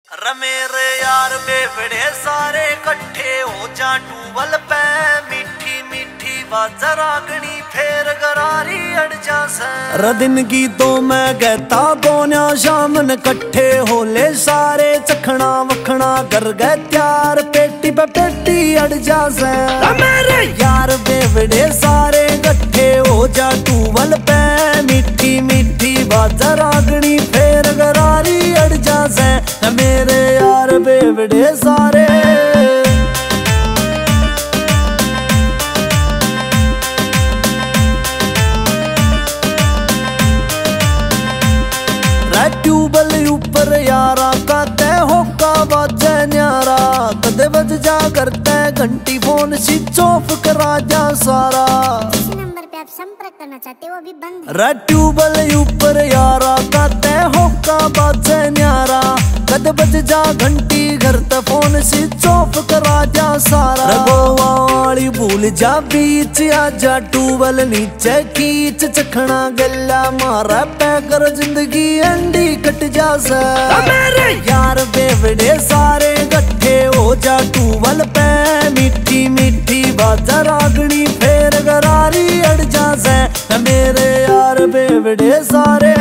मेरे यार बेवड़े सारे कट्ठे हो जा टूबल पे मीठी मीठी बाजा रागनी फेर गरारी अड़ जा से दिन की तो मैं कहता दोन्या शाम न कट्ठे होले सारे चखना वखना कर गए त्यार पेटी पे पेटी अड़ जा से मेरे यार बेवड़े सारे कट्ठे हो जा टूबल पे मीठी मीठी बाजा रागनी फेर गरारी अड़ जा से मेरे यार बेवड़े सारे ट्यूबल ऊपर यारा कहते होका बाजे न्यारा कदे बज जा करते घंटी फोन स्विच ऑफ करा जा सारा नंबर पे आप संपर्क करना चाहते हो अभी बंद ट्यूबल ऊपर यारा कहते होका बाजे न्यारा कदे बज जा घंटी घर ते फोन स्विच ऑफ करा जा सारा गोवा वाली भूल जा बीच आजा ट्यूबल नीचे खींच चखना गला मारा पैकर जिंदगी अंडी कट जा से मेरे यार बेवड़े सारे गट्ठे हो जा टूबल पे मीठी मीठी बाजा रागनी फेर गरारी अड़ जा से मेरे यार बेवड़े सारे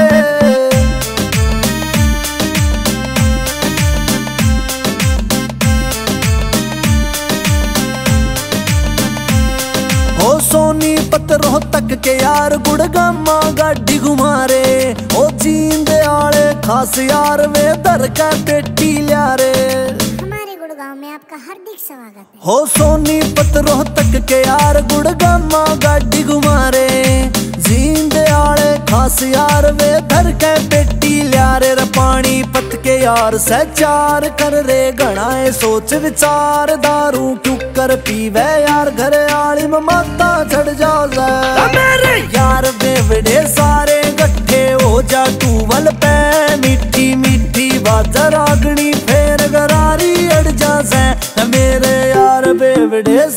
सोनीपत रोहतक के यार गुड़गामा गाड़ी घुमारे ओ जींद आले खास यार वे दर का पेटी लिया रे हमारे गुड़गांव में आपका हार्दिक स्वागत है हो सोनीपत रोहतक के यार गुड़गामा गाड़ी घुमारे जींद आले खास यार वे दर का पेटी लिया रे पानी पत के यार से चार कर रे घणाए सोच विचार दारू क्यों कर पीवे यार घर आली में माता चढ़ जा मेरे यार बेवड़े सारे गट्ठे हो जा टूबल पे मीठी मीठी बाजा रागनी फेर गरारी अड़ जा से मेरे यार बेवड़े